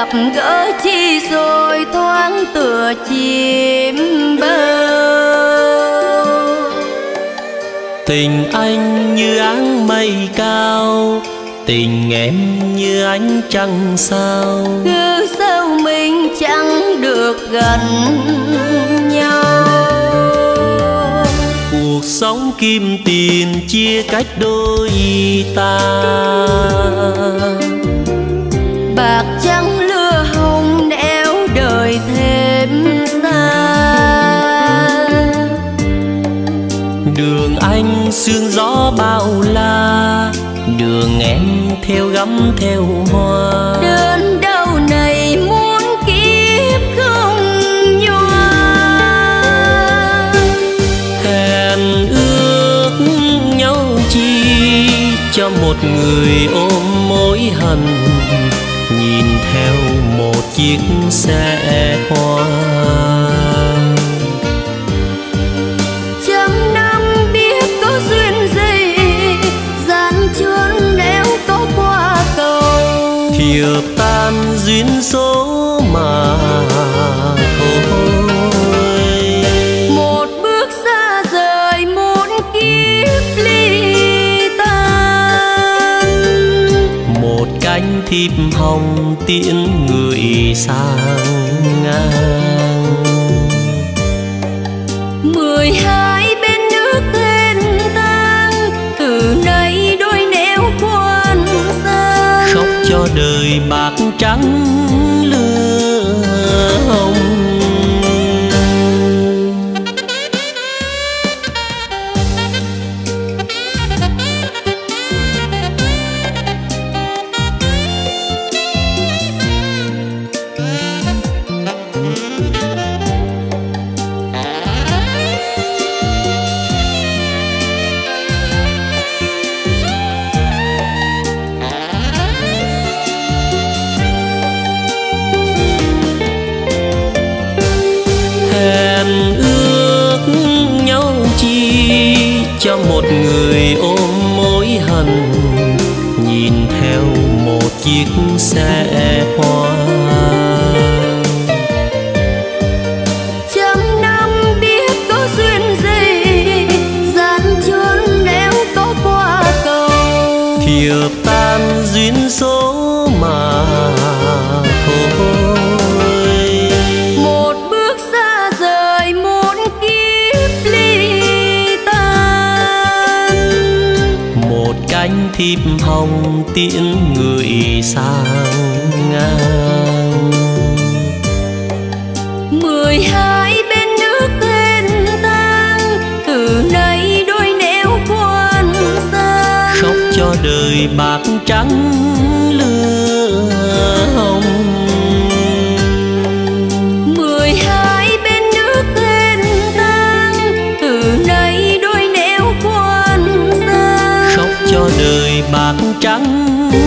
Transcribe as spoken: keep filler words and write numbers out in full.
gặp gỡ chi rồi thoáng tựa chim bơ. Tình anh như áng mây cao, tình em như ánh trăng sao. Cứ sao mình chẳng được gần nhau. Cuộc sống kim tiền chia cách đôi ta. Bạc trắng lưa hồng nẻo đời thêm xa. Đường anh sương gió bao la, đường em theo gấm theo hoa. Đơn đau này muốn kiếp không nhòa. Hẹn ước nhau chi cho một người ôm mối hận, nhìn theo một chiếc xe hoa. Trăm năm biết có duyên gì, gian truân nếu có qua cầu. Thiệp tan duyên số mà thôi. Một bước xa rời muôn kiếp ly tan. Một cánh thiệp hồng tiễn người sang ngang. Mười hai bên nước thênh thang, từ nay đôi nẻo quan xa. Khóc cho đời bạc trắng lưa hồng. Cho một người ôm mối hận, nhìn theo một chiếc xe hoa. Trăm năm biết có duyên gì, gian truân nếu có qua cầu. Thiệp tan duyên số mà thôi. Một bước xa rời muôn kiếp ly tan. Một cánh thiệp hồng tiễn người sang ngang. Mười hai bên nước thênh thang, từ nay đôi nẻo quan xa. Khóc cho đời bạc trắng lưa hồng. Mười hai bên nước thênh thang, từ nay đôi nẻo quan xa. Khóc cho đời bạc trắng